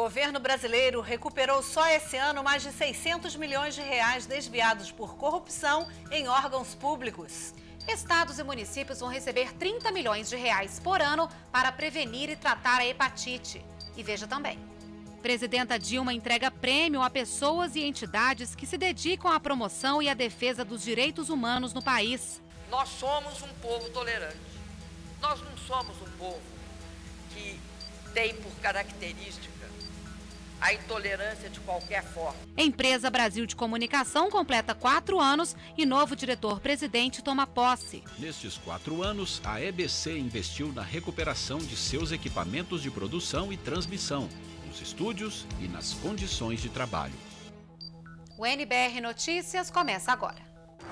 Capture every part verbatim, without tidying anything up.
governo brasileiro recuperou só esse ano mais de seiscentos milhões de reais desviados por corrupção em órgãos públicos. Estados e municípios vão receber trinta milhões de reais por ano para prevenir e tratar a hepatite. E veja também. Presidenta Dilma entrega prêmio a pessoas e entidades que se dedicam à promoção e à defesa dos direitos humanos no país. Nós somos um povo tolerante. Nós não somos um povo que tem por característica a intolerância de qualquer forma. Empresa Brasil de Comunicação completa quatro anos e novo diretor-presidente toma posse. Nestes quatro anos, a E B C investiu na recuperação de seus equipamentos de produção e transmissão, nos estúdios e nas condições de trabalho. O N B R Notícias começa agora.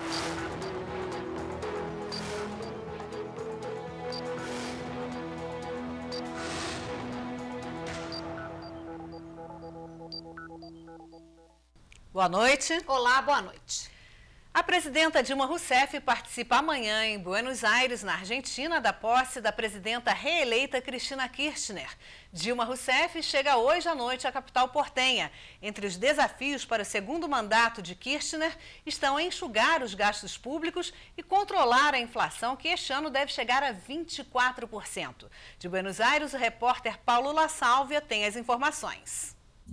Boa noite. Olá, boa noite. A presidenta Dilma Rousseff participa amanhã em Buenos Aires, na Argentina, da posse da presidenta reeleita Cristina Kirchner. Dilma Rousseff chega hoje à noite à capital portenha. Entre os desafios para o segundo mandato de Kirchner estão enxugar os gastos públicos e controlar a inflação, que este ano deve chegar a vinte e quatro por cento. De Buenos Aires, o repórter Paulo La Sálvia tem as informações.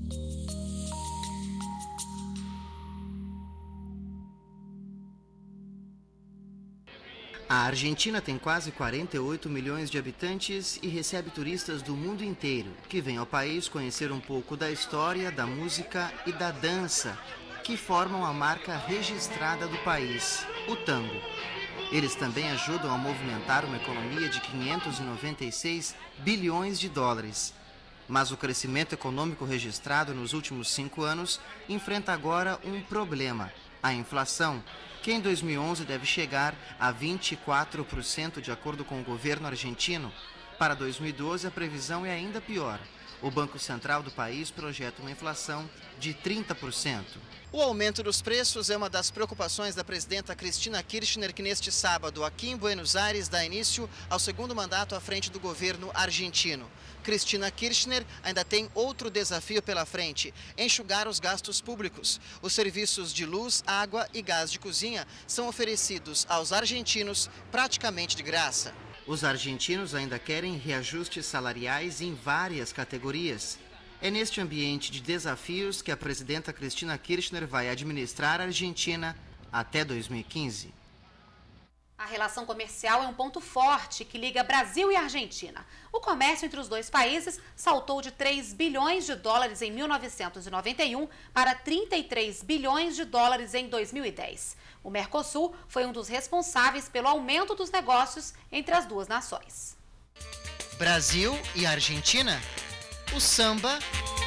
A Argentina tem quase quarenta e oito milhões de habitantes e recebe turistas do mundo inteiro, que vêm ao país conhecer um pouco da história, da música e da dança, que formam a marca registrada do país, o tango. Eles também ajudam a movimentar uma economia de quinhentos e noventa e seis bilhões de dólares. Mas o crescimento econômico registrado nos últimos cinco anos enfrenta agora um problema, a inflação, que em dois mil e onze deve chegar a vinte e quatro por cento de acordo com o governo argentino. Para dois mil e doze, a previsão é ainda pior. O Banco Central do país projeta uma inflação de trinta por cento. O aumento dos preços é uma das preocupações da presidenta Cristina Kirchner, que neste sábado, aqui em Buenos Aires, dá início ao segundo mandato à frente do governo argentino. Cristina Kirchner ainda tem outro desafio pela frente: enxugar os gastos públicos. Os serviços de luz, água e gás de cozinha são oferecidos aos argentinos praticamente de graça. Os argentinos ainda querem reajustes salariais em várias categorias. É neste ambiente de desafios que a presidenta Cristina Kirchner vai administrar a Argentina até dois mil e quinze. A relação comercial é um ponto forte que liga Brasil e Argentina. O comércio entre os dois países saltou de três bilhões de dólares em mil novecentos e noventa e um para trinta e três bilhões de dólares em dois mil e dez. O Mercosul foi um dos responsáveis pelo aumento dos negócios entre as duas nações. Brasil e Argentina, o samba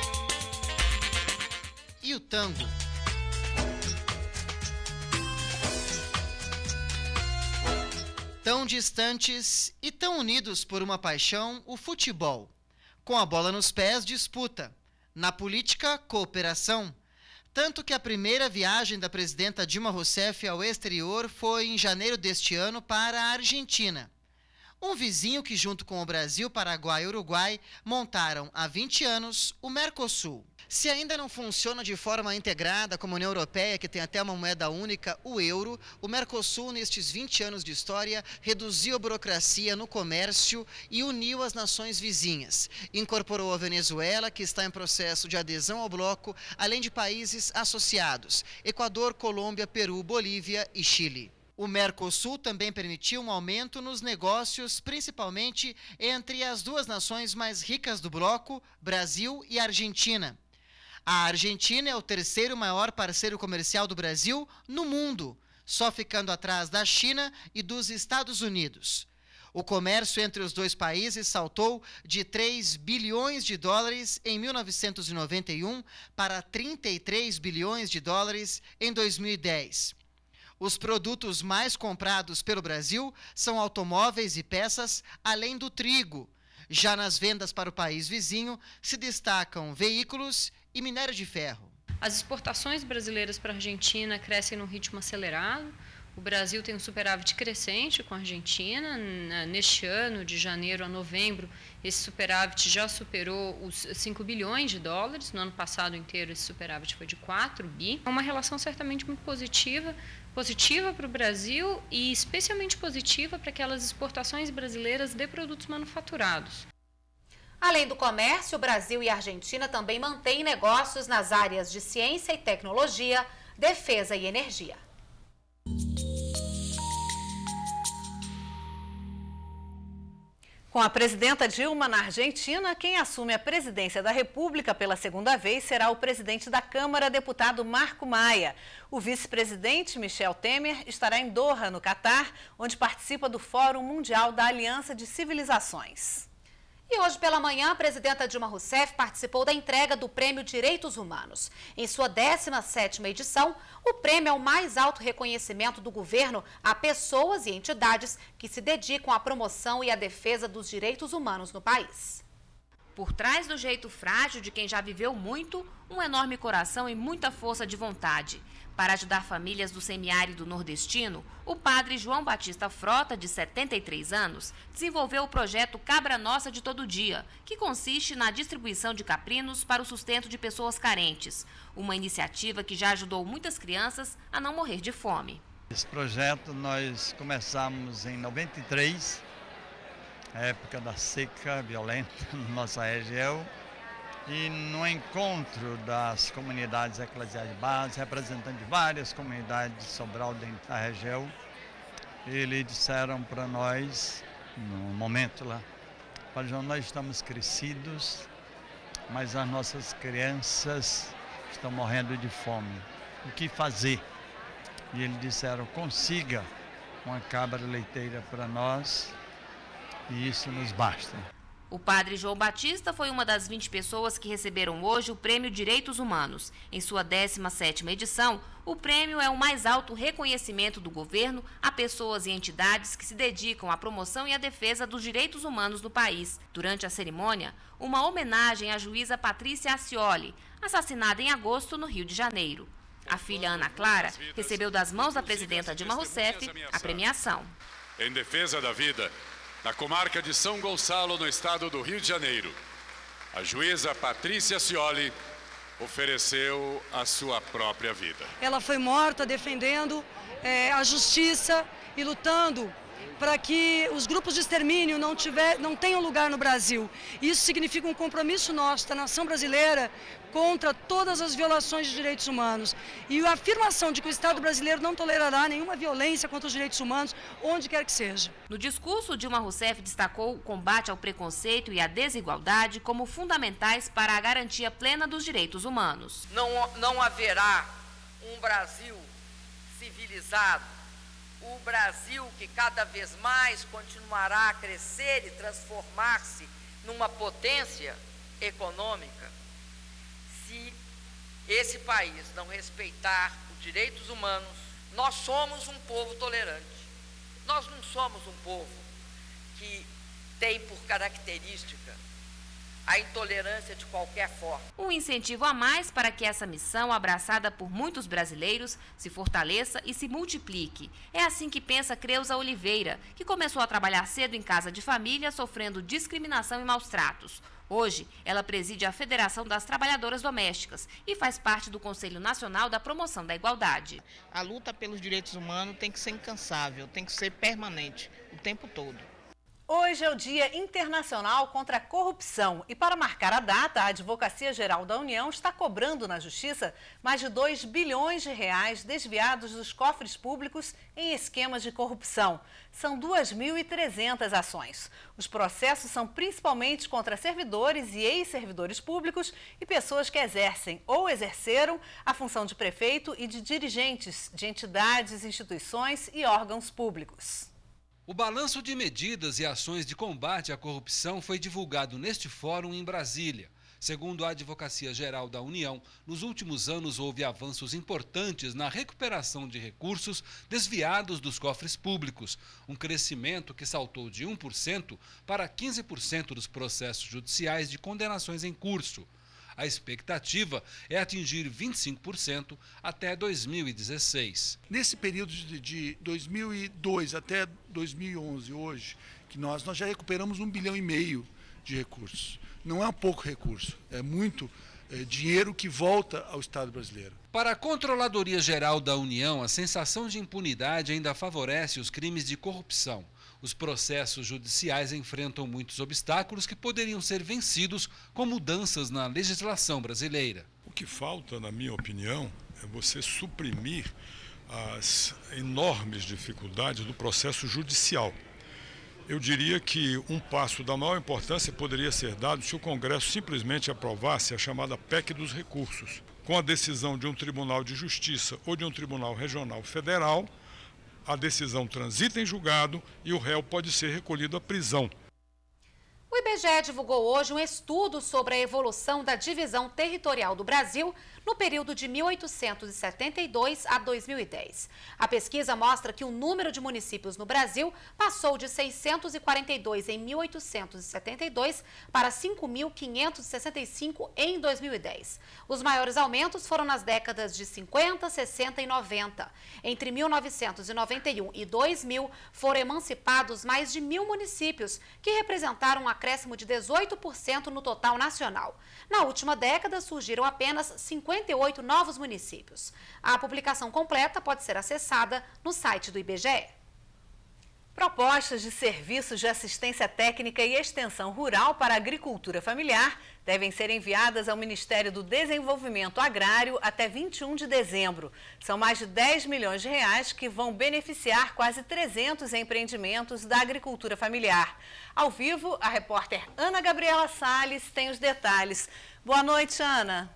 e o tango. Tão distantes e tão unidos por uma paixão, o futebol. Com a bola nos pés, disputa. Na política, cooperação. Tanto que a primeira viagem da presidenta Dilma Rousseff ao exterior foi em janeiro deste ano para a Argentina. Um vizinho que, junto com o Brasil, Paraguai e Uruguai, montaram há vinte anos o Mercosul. Se ainda não funciona de forma integrada como a União Europeia, que tem até uma moeda única, o euro, o Mercosul, nestes vinte anos de história, reduziu a burocracia no comércio e uniu as nações vizinhas. Incorporou a Venezuela, que está em processo de adesão ao bloco, além de países associados: Equador, Colômbia, Peru, Bolívia e Chile. O Mercosul também permitiu um aumento nos negócios, principalmente entre as duas nações mais ricas do bloco, Brasil e Argentina. A Argentina é o terceiro maior parceiro comercial do Brasil no mundo, só ficando atrás da China e dos Estados Unidos. O comércio entre os dois países saltou de três bilhões de dólares em mil novecentos e noventa e um para trinta e três bilhões de dólares em dois mil e dez. Os produtos mais comprados pelo Brasil são automóveis e peças, além do trigo. Já nas vendas para o país vizinho, se destacam veículos e minério de ferro. As exportações brasileiras para a Argentina crescem num ritmo acelerado. O Brasil tem um superávit crescente com a Argentina. Neste ano, de janeiro a novembro, esse superávit já superou os cinco bilhões de dólares. No ano passado inteiro, esse superávit foi de quatro bi. É uma relação certamente muito positiva, positiva para o Brasil e especialmente positiva para aquelas exportações brasileiras de produtos manufaturados. Além do comércio, o Brasil e a Argentina também mantêm negócios nas áreas de ciência e tecnologia, defesa e energia. Com a presidenta Dilma na Argentina, quem assume a presidência da República pela segunda vez será o presidente da Câmara, deputado Marco Maia. O vice-presidente Michel Temer estará em Doha, no Catar, onde participa do Fórum Mundial da Aliança de Civilizações. E hoje pela manhã, a presidenta Dilma Rousseff participou da entrega do Prêmio Direitos Humanos. Em sua décima sétima edição, o prêmio é o mais alto reconhecimento do governo a pessoas e entidades que se dedicam à promoção e à defesa dos direitos humanos no país. Por trás do jeito frágil de quem já viveu muito, um enorme coração e muita força de vontade. Para ajudar famílias do semiárido nordestino, o padre João Batista Frota, de setenta e três anos, desenvolveu o projeto Cabra Nossa de Todo Dia, que consiste na distribuição de caprinos para o sustento de pessoas carentes. Uma iniciativa que já ajudou muitas crianças a não morrer de fome. Esse projeto nós começamos em noventa e três, época da seca violenta na nossa região. E no encontro das comunidades eclesiais de base, representantes de várias comunidades de Sobral dentro da região, eles disseram para nós, no momento lá, João, nós estamos crescidos, mas as nossas crianças estão morrendo de fome. O que fazer? E eles disseram, consiga uma cabra leiteira para nós e isso nos basta. O padre João Batista foi uma das vinte pessoas que receberam hoje o Prêmio Direitos Humanos. Em sua décima sétima edição, o prêmio é o mais alto reconhecimento do governo a pessoas e entidades que se dedicam à promoção e à defesa dos direitos humanos no país. Durante a cerimônia, uma homenagem à juíza Patrícia Acioli, assassinada em agosto no Rio de Janeiro. A filha Ana Clara recebeu das mãos da presidenta Dilma Rousseff a premiação. Em defesa da vida, na comarca de São Gonçalo, no estado do Rio de Janeiro, a juíza Patrícia Acioli ofereceu a sua própria vida. Ela foi morta defendendo é, a justiça e lutando para que os grupos de extermínio não, tiver, não tenham lugar no Brasil. Isso significa um compromisso nosso da nação brasileira contra todas as violações de direitos humanos. E a afirmação de que o Estado brasileiro não tolerará nenhuma violência contra os direitos humanos, onde quer que seja. No discurso, Dilma Rousseff destacou o combate ao preconceito e à desigualdade como fundamentais para a garantia plena dos direitos humanos. Não, não haverá um Brasil civilizado, o Brasil que cada vez mais continuará a crescer e transformar-se numa potência econômica, se esse país não respeitar os direitos humanos. Nós somos um povo tolerante. Nós não somos um povo que tem por característica a intolerância de qualquer forma. Um incentivo a mais para que essa missão, abraçada por muitos brasileiros, se fortaleça e se multiplique. É assim que pensa Creuza Oliveira, que começou a trabalhar cedo em casa de família, sofrendo discriminação e maus tratos. Hoje, ela preside a Federação das Trabalhadoras Domésticas e faz parte do Conselho Nacional da Promoção da Igualdade. A luta pelos direitos humanos tem que ser incansável, tem que ser permanente, o tempo todo. Hoje é o Dia Internacional contra a Corrupção e para marcar a data, a Advocacia Geral da União está cobrando na Justiça mais de dois bilhões de reais desviados dos cofres públicos em esquemas de corrupção. São duas mil e trezentas ações. Os processos são principalmente contra servidores e ex-servidores públicos e pessoas que exercem ou exerceram a função de prefeito e de dirigentes de entidades, instituições e órgãos públicos. O balanço de medidas e ações de combate à corrupção foi divulgado neste fórum em Brasília. Segundo a Advocacia Geral da União, nos últimos anos houve avanços importantes na recuperação de recursos desviados dos cofres públicos, um crescimento que saltou de um por cento para quinze por cento dos processos judiciais de condenações em curso. A expectativa é atingir vinte e cinco por cento até dois mil e dezesseis. Nesse período de, de dois mil e dois até dois mil e onze, hoje, que nós, nós já recuperamos um bilhão e meio de recursos. Não é um pouco recurso, é muito é, dinheiro que volta ao Estado brasileiro. Para a Controladoria Geral da União, a sensação de impunidade ainda favorece os crimes de corrupção. Os processos judiciais enfrentam muitos obstáculos que poderiam ser vencidos com mudanças na legislação brasileira. O que falta, na minha opinião, é você suprimir as enormes dificuldades do processo judicial. Eu diria que um passo da maior importância poderia ser dado se o Congresso simplesmente aprovasse a chamada P E C dos recursos. Com a decisão de um Tribunal de Justiça ou de um Tribunal Regional Federal, a decisão transita em julgado e o réu pode ser recolhido à prisão. O I B G E divulgou hoje um estudo sobre a evolução da divisão territorial do Brasil no período de mil oitocentos e setenta e dois a dois mil e dez. A pesquisa mostra que o número de municípios no Brasil passou de seiscentos e quarenta e dois em mil oitocentos e setenta e dois para cinco mil quinhentos e sessenta e cinco em dois mil e dez. Os maiores aumentos foram nas décadas de cinquenta, sessenta e noventa. Entre mil novecentos e noventa e um e dois mil foram emancipados mais de mil municípios, que representaram um acréscimo de dezoito por cento no total nacional. Na última década, surgiram apenas cinquenta e oito novos municípios. A publicação completa pode ser acessada no site do I B G E. Propostas de serviços de assistência técnica e extensão rural para a agricultura familiar devem ser enviadas ao Ministério do Desenvolvimento Agrário até vinte e um de dezembro. São mais de dez milhões de reais que vão beneficiar quase trezentos empreendimentos da agricultura familiar. Ao vivo, a repórter Ana Gabriela Salles tem os detalhes. Boa noite, Ana.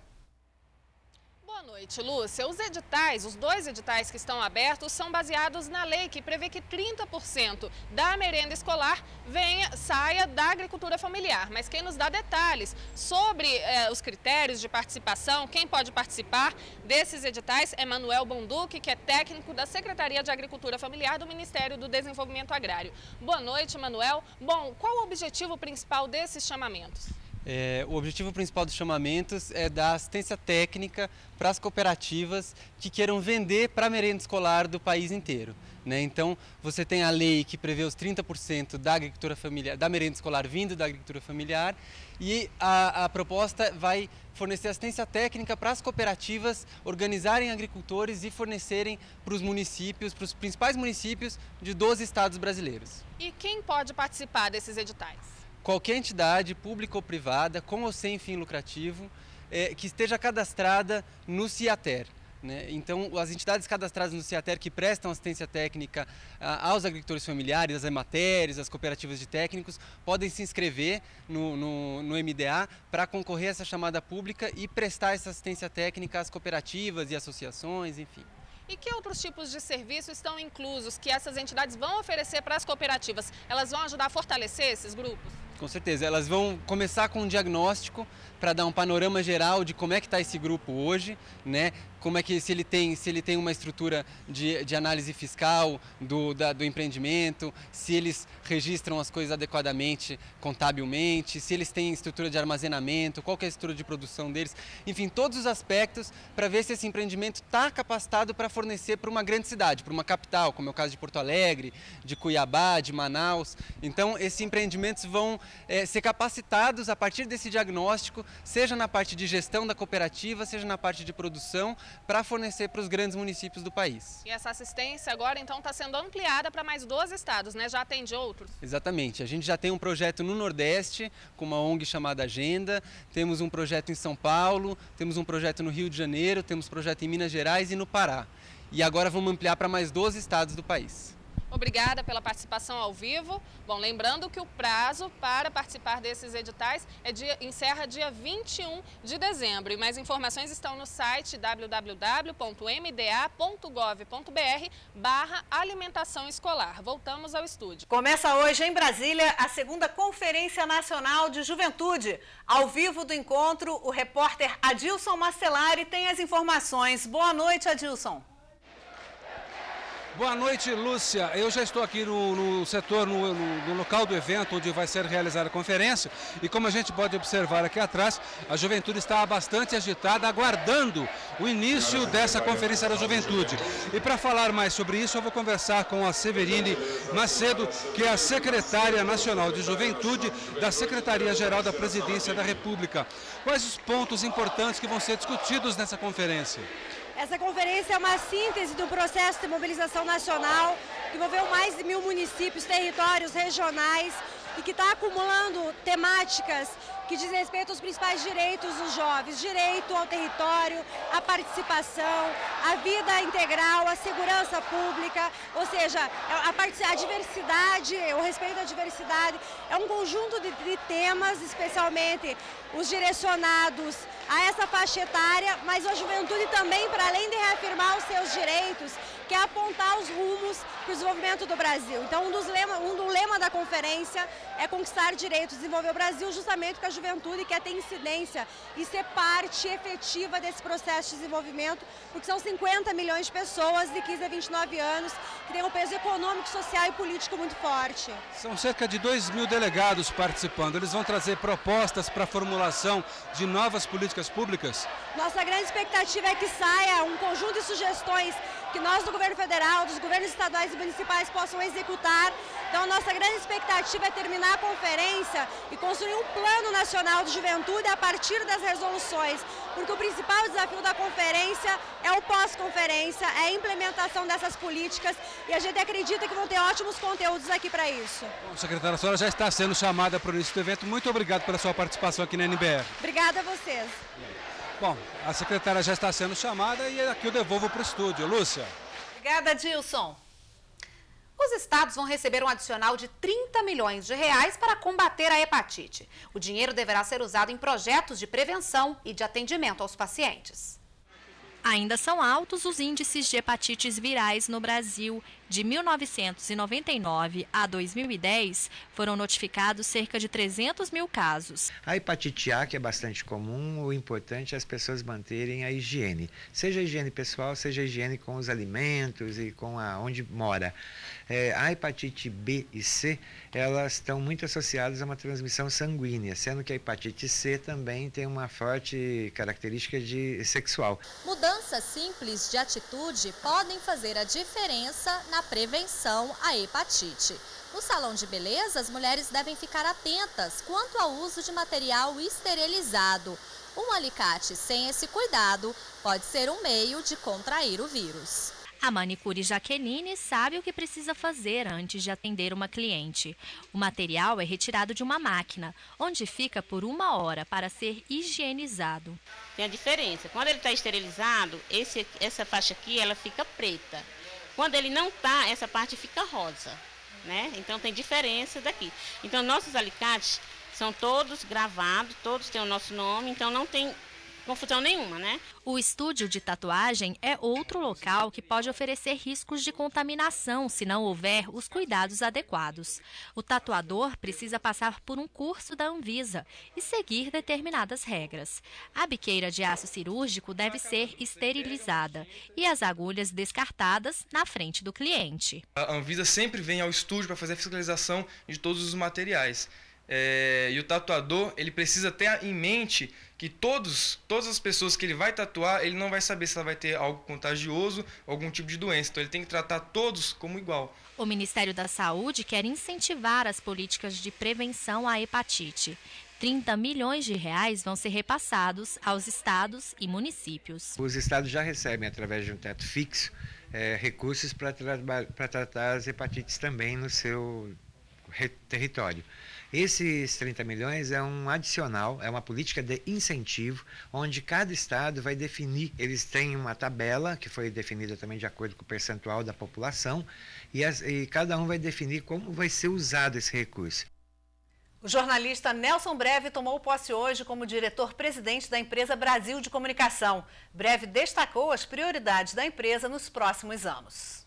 Boa noite, Lúcia. Os editais, os dois editais que estão abertos, são baseados na lei que prevê que trinta por cento da merenda escolar venha, saia da agricultura familiar. Mas quem nos dá detalhes sobre eh, os critérios de participação, quem pode participar desses editais é Manuel Bonduque, que é técnico da Secretaria de Agricultura Familiar do Ministério do Desenvolvimento Agrário. Boa noite, Manuel. Bom, qual o objetivo principal desses chamamentos? É, o objetivo principal dos chamamentos é dar assistência técnica para as cooperativas que queiram vender para a merenda escolar do país inteiro, né? Então, você tem a lei que prevê os trinta por cento da agricultura familiar, da merenda escolar vindo da agricultura familiar, e a, a proposta vai fornecer assistência técnica para as cooperativas organizarem agricultores e fornecerem para os municípios, para os principais municípios de doze estados brasileiros. E quem pode participar desses editais? Qualquer entidade, pública ou privada, com ou sem fim lucrativo, é, que esteja cadastrada no CIATER. Né? Então, as entidades cadastradas no CIATER que prestam assistência técnica ah, aos agricultores familiares, às EMATERs, às cooperativas de técnicos, podem se inscrever no, no, no M D A para concorrer a essa chamada pública e prestar essa assistência técnica às cooperativas e associações, enfim. E que outros tipos de serviços estão inclusos que essas entidades vão oferecer para as cooperativas? Elas vão ajudar a fortalecer esses grupos? Com certeza, elas vão começar com um diagnóstico para dar um panorama geral de como é que está esse grupo hoje, né? Como é que se ele tem, se ele tem uma estrutura de, de análise fiscal do, da, do empreendimento, se eles registram as coisas adequadamente contabilmente, se eles têm estrutura de armazenamento, qual que é a estrutura de produção deles, enfim, todos os aspectos para ver se esse empreendimento está capacitado para fornecer para uma grande cidade, para uma capital, como é o caso de Porto Alegre, de Cuiabá, de Manaus. Então, esses empreendimentos vão é, ser capacitados a partir desse diagnóstico, seja na parte de gestão da cooperativa, seja na parte de produção, para fornecer para os grandes municípios do país. E essa assistência agora, então, está sendo ampliada para mais doze estados, né? Já atende outros? Exatamente. A gente já tem um projeto no Nordeste, com uma ONG chamada Agenda, temos um projeto em São Paulo, temos um projeto no Rio de Janeiro, temos um projeto em Minas Gerais e no Pará. E agora vamos ampliar para mais doze estados do país. Obrigada pela participação ao vivo. Bom, lembrando que o prazo para participar desses editais é dia, encerra dia vinte e um de dezembro. E mais informações estão no site w w w ponto m d a ponto gov ponto b r barra alimentação escolar. Voltamos ao estúdio. Começa hoje em Brasília a segunda Conferência Nacional de Juventude. Ao vivo do encontro, o repórter Adilson Marcelari tem as informações. Boa noite, Adilson. Boa noite, Lúcia. Eu já estou aqui no, no setor, no, no, no local do evento onde vai ser realizada a conferência e como a gente pode observar aqui atrás, a juventude está bastante agitada, aguardando o início dessa Conferência da Juventude. E para falar mais sobre isso, eu vou conversar com a Severine Macedo, que é a secretária nacional de Juventude da Secretaria-Geral da Presidência da República. Quais os pontos importantes que vão ser discutidos nessa conferência? Essa conferência é uma síntese do processo de mobilização nacional que envolveu mais de mil municípios, territórios regionais e que está acumulando temáticas que dizem respeito aos principais direitos dos jovens, direito ao território, à participação, à vida integral, à segurança pública, ou seja, a, a diversidade, o respeito à diversidade, é um conjunto de, de temas, especialmente os direcionados a essa faixa etária, mas a juventude também, para além de reafirmar os seus direitos, quer apontar os rumos para o desenvolvimento do Brasil. Então, um dos lema, um do lema da conferência é conquistar direitos, desenvolver o Brasil, justamente porque a juventude quer ter incidência e ser parte efetiva desse processo de desenvolvimento, porque são cinquenta milhões de pessoas de quinze a vinte e nove anos que têm um peso econômico, social e político muito forte. São cerca de dois mil delegados participando. Eles vão trazer propostas para a formulação de novas políticas públicas? Nossa grande expectativa é que saia um conjunto de sugestões que nós do governo federal, dos governos estaduais e municipais possam executar. Então, nossa grande expectativa é terminar a conferência e construir um plano nacional de juventude a partir das resoluções, porque o principal desafio da conferência é o pós-conferência, é a implementação dessas políticas e a gente acredita que vão ter ótimos conteúdos aqui para isso. Bom, secretária, a senhora já está sendo chamada para o início do evento. Muito obrigado pela sua participação aqui na N B R. Obrigada a vocês. Bom, a secretária já está sendo chamada e aqui eu devolvo para o estúdio. Lúcia. Obrigada, Dilson. Os estados vão receber um adicional de trinta milhões de reais para combater a hepatite. O dinheiro deverá ser usado em projetos de prevenção e de atendimento aos pacientes. Ainda são altos os índices de hepatites virais no Brasil. De mil novecentos e noventa e nove a dois mil e dez, foram notificados cerca de trezentos mil casos. A hepatite A, que é bastante comum, o importante é as pessoas manterem a higiene. Seja a higiene pessoal, seja a higiene com os alimentos e com a, onde mora. É, a hepatite B e C, elas estão muito associadas a uma transmissão sanguínea, sendo que a hepatite C também tem uma forte característica de sexual. Mudanças simples de atitude podem fazer a diferença na prevenção à hepatite. No salão de beleza, as mulheres devem ficar atentas quanto ao uso de material esterilizado. Um alicate sem esse cuidado pode ser um meio de contrair o vírus. A manicure Jaqueline sabe o que precisa fazer antes de atender uma cliente. O material é retirado de uma máquina, onde fica por uma hora para ser higienizado. Tem a diferença. Quando ele está esterilizado, esse, essa faixa aqui ela fica preta. Quando ele não está, essa parte fica rosa, né? Então tem diferença daqui. Então nossos alicates são todos gravados, todos têm o nosso nome, então não tem confusão nenhuma, né? O estúdio de tatuagem é outro local que pode oferecer riscos de contaminação se não houver os cuidados adequados. O tatuador precisa passar por um curso da Anvisa e seguir determinadas regras. A biqueira de aço cirúrgico deve ser esterilizada e as agulhas descartadas na frente do cliente. A Anvisa sempre vem ao estúdio para fazer a fiscalização de todos os materiais. É, e o tatuador, ele precisa ter em mente que todos, todas as pessoas que ele vai tatuar, ele não vai saber se ela vai ter algo contagioso, algum tipo de doença. Então ele tem que tratar todos como igual. O Ministério da Saúde quer incentivar as políticas de prevenção à hepatite. trinta milhões de reais vão ser repassados aos estados e municípios. Os estados já recebem, através de um teto fixo, é, recursos para tra para tratar as hepatites também no seu território. Esses trinta milhões é um adicional, é uma política de incentivo, onde cada estado vai definir, eles têm uma tabela que foi definida também de acordo com o percentual da população, e, as, e cada um vai definir como vai ser usado esse recurso. O jornalista Nelson Breve tomou posse hoje como diretor-presidente da empresa Brasil de Comunicação. Breve destacou as prioridades da empresa nos próximos anos.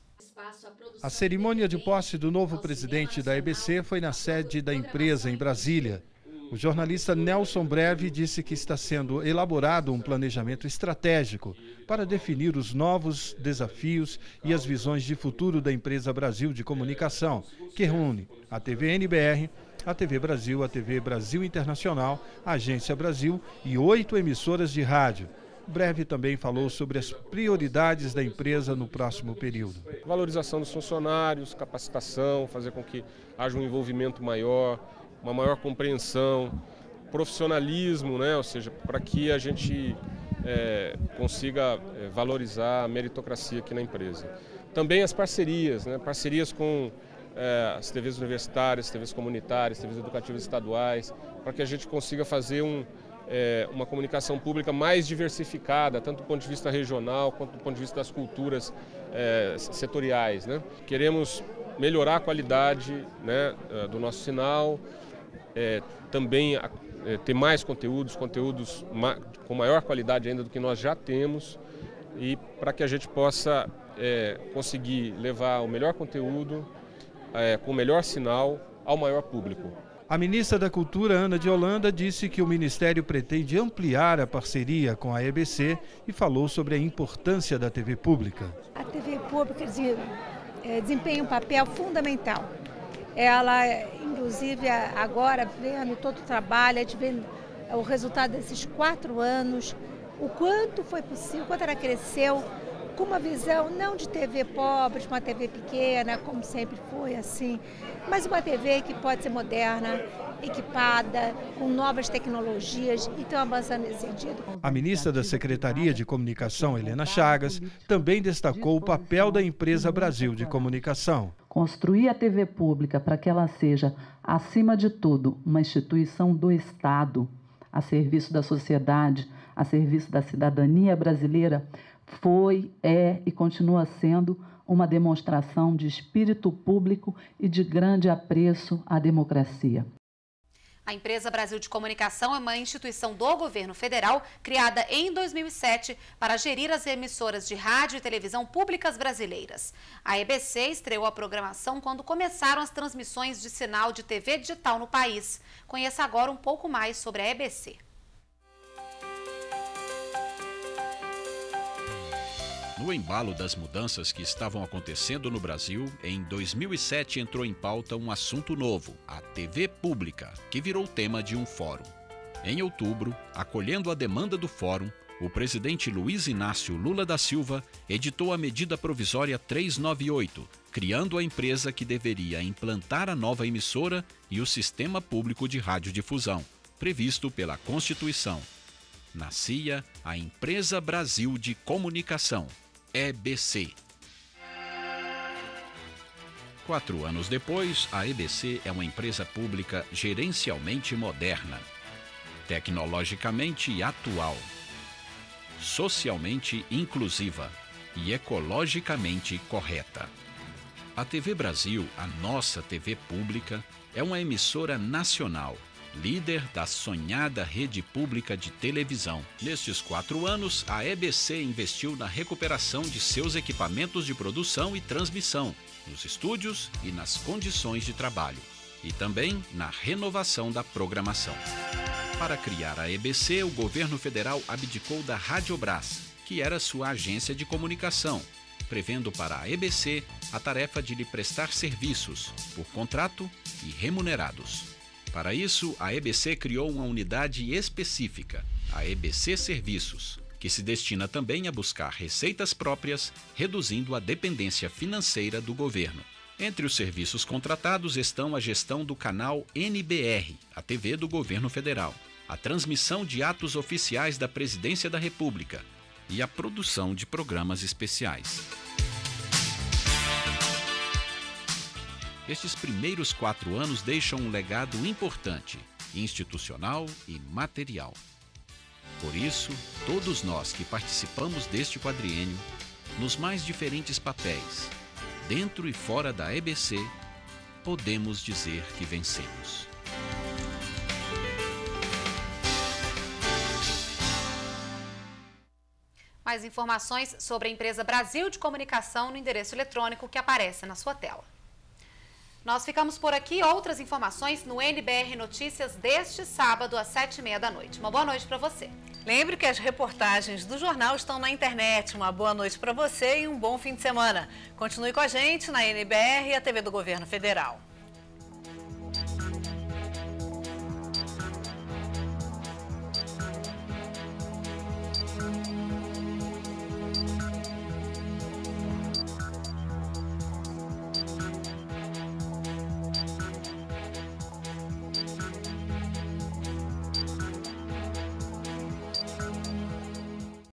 A cerimônia de posse do novo presidente da E B C foi na sede da empresa em Brasília. O jornalista Nelson Breve disse que está sendo elaborado um planejamento estratégico para definir os novos desafios e as visões de futuro da Empresa Brasil de Comunicação, que reúne a T V N B R, a T V Brasil, a T V Brasil Internacional, a Agência Brasil e oito emissoras de rádio. Breve também falou sobre as prioridades da empresa no próximo período. Valorização dos funcionários, capacitação, fazer com que haja um envolvimento maior, uma maior compreensão, profissionalismo, né? Ou seja, para que a gente é, consiga é, valorizar a meritocracia aqui na empresa. Também as parcerias, né? Parcerias com é, as T Vs universitárias, T Vs comunitárias, T Vs educativas estaduais, para que a gente consiga fazer um É, uma comunicação pública mais diversificada, tanto do ponto de vista regional quanto do ponto de vista das culturas é, setoriais, né? Queremos melhorar a qualidade, né, do nosso sinal, é, também é, ter mais conteúdos, conteúdos ma com maior qualidade ainda do que nós já temos, e para que a gente possa é, conseguir levar o melhor conteúdo é, com o melhor sinal ao maior público. A ministra da Cultura, Ana de Holanda, disse que o Ministério pretende ampliar a parceria com a E B C e falou sobre a importância da T V pública. A T V pública desempenha um papel fundamental. Ela, inclusive, agora, vendo todo o trabalho, a gente vê o resultado desses quatro anos, o quanto foi possível, o quanto ela cresceu, com uma visão não de T V pobre, de uma T V pequena, como sempre foi assim, mas uma T V que pode ser moderna, equipada, com novas tecnologias e estão avançando nesse sentido. A ministra da Secretaria de Comunicação, Helena Chagas, também destacou o papel da Empresa Brasil de Comunicação. Construir a T V pública para que ela seja, acima de tudo, uma instituição do Estado, a serviço da sociedade, a serviço da cidadania brasileira, foi, é e continua sendo uma demonstração de espírito público e de grande apreço à democracia. A Empresa Brasil de Comunicação é uma instituição do governo federal criada em dois mil e sete para gerir as emissoras de rádio e televisão públicas brasileiras. A E B C estreou a programação quando começaram as transmissões de sinal de T V digital no país. Conheça agora um pouco mais sobre a E B C. No embalo das mudanças que estavam acontecendo no Brasil, em dois mil e sete entrou em pauta um assunto novo, a T V pública, que virou tema de um fórum. Em outubro, acolhendo a demanda do fórum, o presidente Luiz Inácio Lula da Silva editou a medida provisória trezentos e noventa e oito, criando a empresa que deveria implantar a nova emissora e o sistema público de radiodifusão, previsto pela Constituição. Nascia a Empresa Brasil de Comunicação, E B C. Quatro anos depois, a E B C é uma empresa pública gerencialmente moderna, tecnologicamente atual, socialmente inclusiva e ecologicamente correta. A T V Brasil, a nossa T V pública, é uma emissora nacional, líder da sonhada rede pública de televisão. Nestes quatro anos, a E B C investiu na recuperação de seus equipamentos de produção e transmissão, nos estúdios e nas condições de trabalho, e também na renovação da programação. Para criar a E B C, o governo federal abdicou da Radiobras, que era sua agência de comunicação, prevendo para a E B C a tarefa de lhe prestar serviços, por contrato e remunerados. Para isso, a E B C criou uma unidade específica, a E B C Serviços, que se destina também a buscar receitas próprias, reduzindo a dependência financeira do governo. Entre os serviços contratados estão a gestão do canal N B R, a T V do governo federal, a transmissão de atos oficiais da Presidência da República e a produção de programas especiais. Estes primeiros quatro anos deixam um legado importante, institucional e material. Por isso, todos nós que participamos deste quadriênio, nos mais diferentes papéis, dentro e fora da E B C, podemos dizer que vencemos. Mais informações sobre a Empresa Brasil de Comunicação no endereço eletrônico que aparece na sua tela. Nós ficamos por aqui. Outras informações no N B R Notícias deste sábado às sete e meia da noite. Uma boa noite para você. Lembre que as reportagens do jornal estão na internet. Uma boa noite para você e um bom fim de semana. Continue com a gente na N B R e a T V do Governo Federal.